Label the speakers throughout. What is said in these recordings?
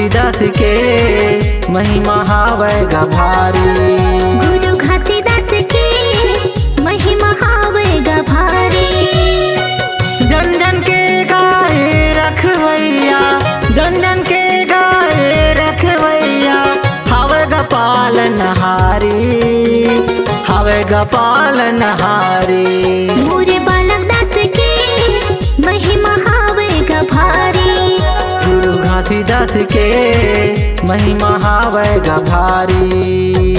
Speaker 1: घासीदास के महिमा हावै ग भारी।
Speaker 2: गुरु घासीदास के महिमा हावै ग भारी।
Speaker 1: जन जन के गाए रखवैया, जन जन के गाए रखवैया, हावै ग पालनहारी, हावै ग पालनहारी।
Speaker 2: मोरे बालक दास के महिमा हावै ग भारी।
Speaker 1: गुरु घासीदास के महिमा हावै ग भारी।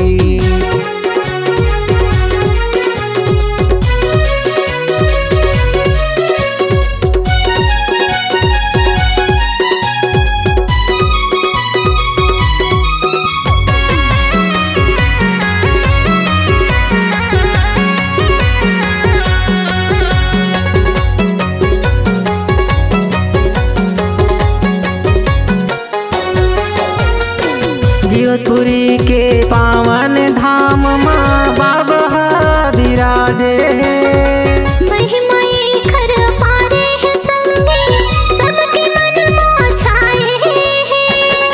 Speaker 1: गिरधपुरी के पावन धाम माँ बाबा विराजे।
Speaker 2: महिमा खर पारे है संगे, सबके मन में छाए हैं।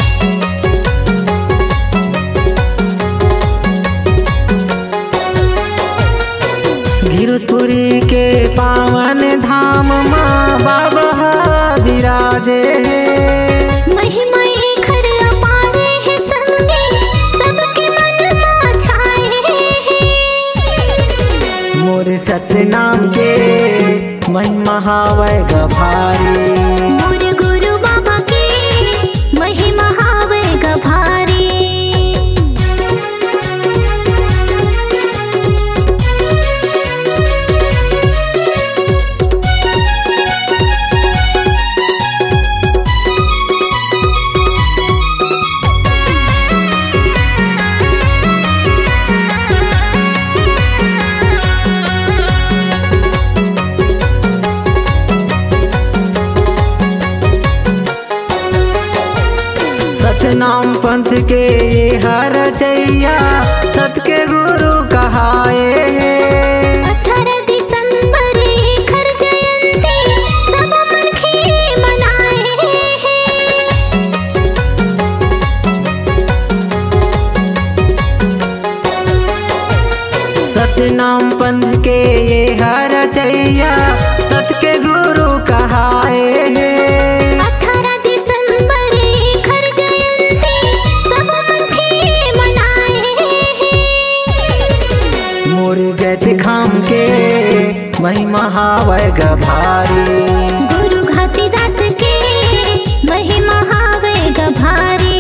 Speaker 1: गिरधपुरी के पावन धाम माँ बाबा विराजे।
Speaker 2: महिमा खर पारे है संगे, सबके मन में छाए हैं।
Speaker 1: मोरे सत्य नाम के महिमा हावै ग भारी।
Speaker 2: मोरे गुरु बाबा के महिमा हावै ग भारी।
Speaker 1: नाम पंथ के हर चैया, सत के गुरु कहाए।
Speaker 2: 18 दिसंबर खर जयंती, सब मनखे मनाए हैं।
Speaker 1: सत नाम पंथ के हर चैया, सत के गुरु कहाए। खाम के महिमा हावै ग भारी।
Speaker 2: गुरु घासीदास के महिमा हावै ग भारी।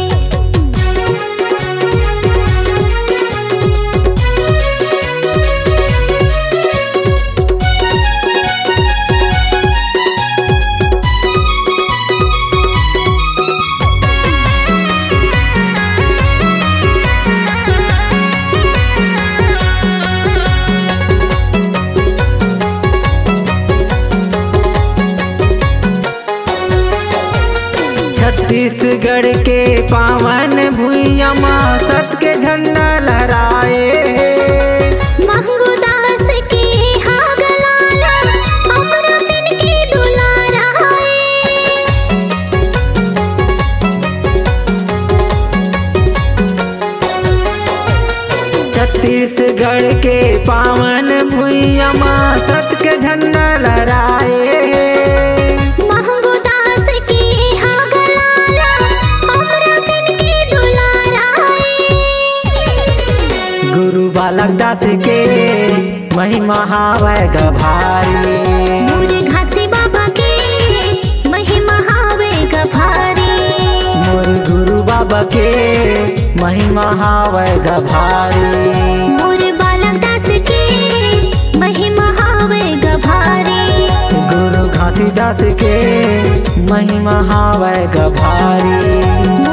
Speaker 1: छत्तीसगढ़ के पावन भुइयां माँ सत के झंडा लहराए।
Speaker 2: महंगू दास के हाग लाला, हमरा दिन के दुलारा है।
Speaker 1: छत्तीसगढ़ के पावन भुइयां माँ सत के झंडा लहराए। बालक दास के महिमा हावै ग भारी।
Speaker 2: मोरे घासी बाबा के महिमा हावै ग भारी।
Speaker 1: मोर गुरु बाबा के महिमा हावै ग भारी।
Speaker 2: मोरे बालक दास के महिमा हावै ग भारी।
Speaker 1: गुरु घासीदास के महिमा हावै ग भारी।